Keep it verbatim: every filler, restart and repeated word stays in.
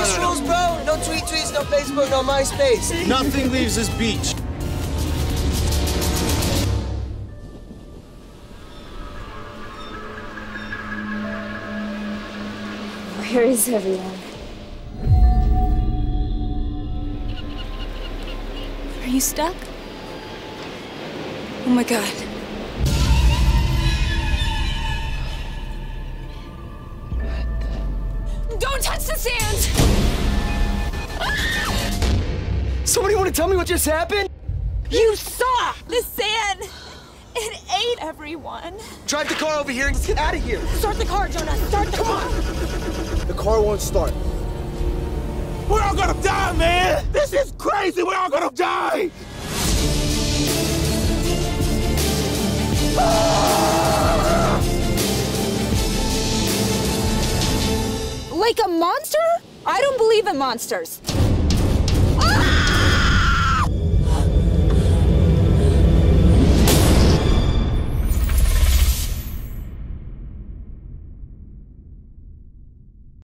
House no, no, rules, bro. No tweet tweets, no Facebook, no MySpace. Nothing leaves this beach. Where is everyone? Are you stuck? Oh my God. Don't touch the sand! Somebody want to tell me what just happened? You saw the sand! It ate everyone. Drive the car over here and let's get out of here. Start the car, Jonah. Start the car. The car won't start. We're all gonna die, man! This is crazy! We're all gonna die! Like a monster? I don't believe in monsters.